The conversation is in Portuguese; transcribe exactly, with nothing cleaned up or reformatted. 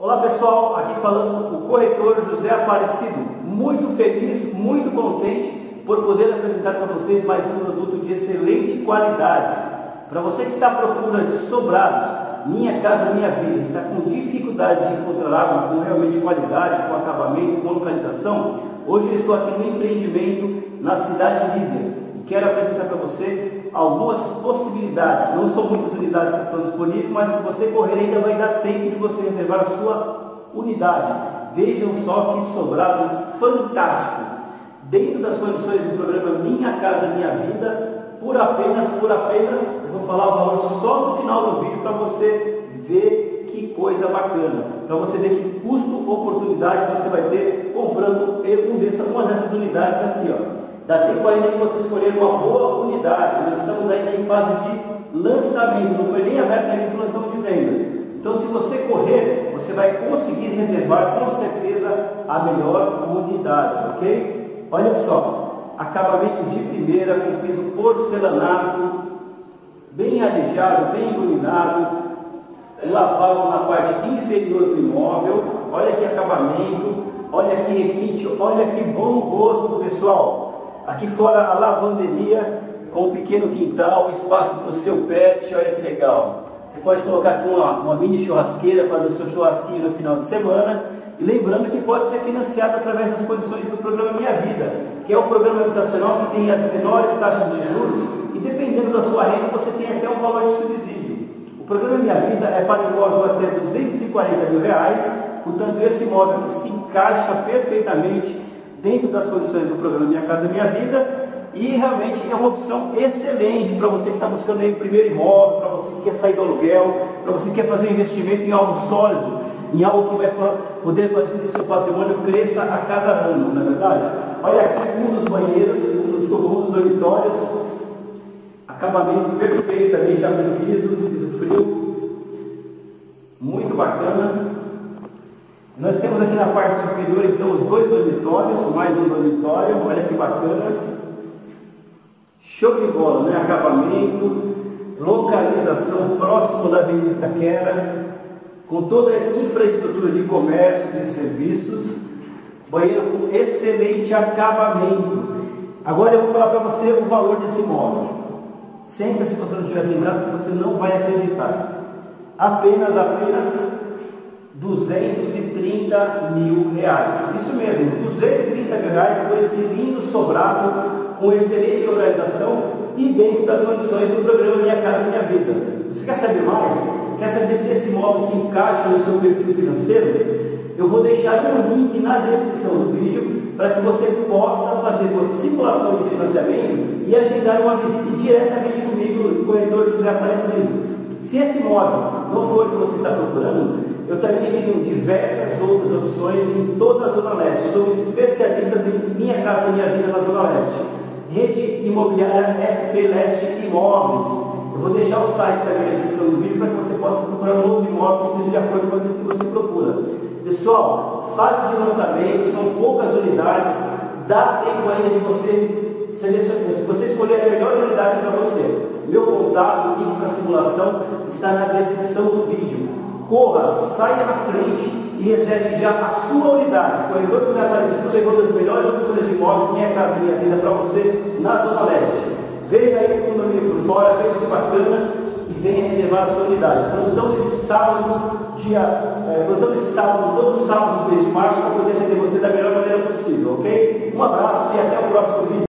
Olá pessoal, aqui falando o corretor José Aparecido, muito feliz, muito contente por poder apresentar para vocês mais um produto de excelente qualidade. Para você que está à procura de sobrados, Minha Casa Minha Vida, está com dificuldade de encontrar água com realmente qualidade, com acabamento, com localização, hoje eu estou aqui no empreendimento na cidade líder e quero apresentar para você algumas possibilidades. Não são muitas unidades que estão disponíveis, mas se você correr ainda vai dar tempo de você reservar a sua unidade. Vejam só que sobrado fantástico, dentro das condições do programa Minha Casa Minha Vida, por apenas, por apenas, eu vou falar o valor só no final do vídeo para você ver que coisa bacana, para você ver que custo, oportunidade você vai ter comprando um dessa, uma dessas unidades aqui, ó. Dá tempo ainda de você escolher uma boa unidade. Nós estamos ainda em fase de lançamento, não foi nem aberto ainda o plantão de venda. Então, se você correr, você vai conseguir reservar com certeza a melhor unidade, ok? Olha só, acabamento de primeira, com piso porcelanato, bem arejado, bem iluminado, lavabo na parte inferior do imóvel. Olha que acabamento, olha que requinte, olha que bom gosto, pessoal. Aqui fora a lavanderia com um pequeno quintal, espaço para o seu pet, olha que legal. Você pode colocar aqui uma, uma mini churrasqueira, fazer o seu churrasquinho no final de semana. E lembrando que pode ser financiado através das condições do programa Minha Vida, que é o programa habitacional que tem as menores taxas de juros e dependendo da sua renda você tem até um valor de subsídio. O programa Minha Vida é para imóvel até duzentos e quarenta mil reais, portanto esse imóvel que se encaixa perfeitamente dentro das condições do programa Minha Casa Minha Vida, e realmente é uma opção excelente para você que está buscando aí o primeiro imóvel, para você que quer sair do aluguel, para você que quer fazer um investimento em algo sólido, em algo que vai poder fazer com que o seu patrimônio cresça a cada ano, não é verdade? Olha aqui um dos banheiros, um dos, um dos dormitórios, acabamento perfeito também, já no piso, piso frio, muito bacana. Nós temos aqui na parte superior, então, os dois dormitórios, mais um dormitório, olha que bacana. Show de bola, né? Acabamento, localização próximo da Avenida Itaquera, com toda a infraestrutura de comércio e serviços, banheiro com excelente acabamento. Agora eu vou falar para você o valor desse imóvel. Senta, se você não tiver sentado, porque você não vai acreditar. Apenas, apenas duzentos e trinta mil reais. Isso mesmo, duzentos e trinta mil reais por esse lindo sobrado, com excelente localização e dentro das condições do programa Minha Casa Minha Vida. Você quer saber mais? Quer saber se esse imóvel se encaixa no seu perfil financeiro? Eu vou deixar um link na descrição do vídeo para que você possa fazer uma simulação de financiamento e agendar uma visita diretamente comigo, o corretor José Aparecido. Se esse imóvel não for o que você está procurando, eu também tenho diversas outras opções em toda a Zona Leste. Somos especialistas em Minha Casa Minha Vida na Zona Leste. Rede Imobiliária S P Leste Imóveis. Eu vou deixar o site também na descrição do vídeo para que você possa procurar um novo imóvel que esteja de acordo com aquilo que você procura. Pessoal, fase de lançamento, são poucas unidades, dá tempo ainda de você selecionar, você escolher a melhor unidade para você. Meu contato, o link para simulação está na descrição do vídeo. Corra, saia na frente e reserve já a sua unidade. O corretor José Aparecido levando as melhores opções de imóveis, Minha Casa Minha Vida, para você na Zona Leste. Veja aí o condomínio por fora, veja que bacana e venha reservar a sua unidade. Plantão esse sábado, dia, é, plantão esse sábado, todos os sábados do mês de março, para poder atender você da melhor maneira possível, ok? Um abraço e até o próximo vídeo.